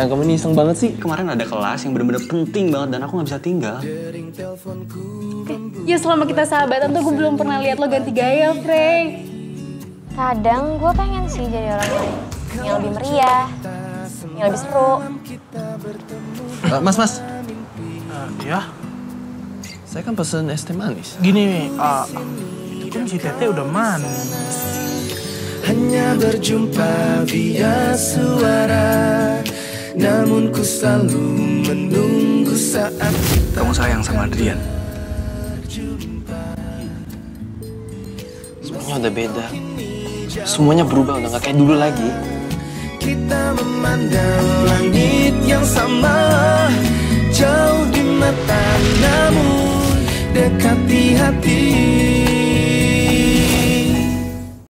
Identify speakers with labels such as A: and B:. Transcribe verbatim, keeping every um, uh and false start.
A: sayang, kamu ini iseng banget sih.
B: Kemarin ada kelas yang bener-bener penting banget dan aku nggak bisa tinggal.
C: Eh, ya selama kita sahabatan tuh gue belum pernah lihat lo ganti gaya, Frank.
D: Kadang gue pengen sih jadi orang lain yang lebih meriah, yang lebih seru.
A: Uh, mas, mas.
E: Uh, ya?
A: Saya kan pesen es teh manis.
E: Gini, uh, itu kan si Tete udah manis.
F: Hanya berjumpa via suara, namun ku selalu menunggu saat kita.
B: Kamu sayang sama Adrian?
A: Semuanya udah beda. Semuanya berubah, udah gak kayak dulu lagi.
F: Kita memandang langit yang sama, jauh di mata namun dekat di hati.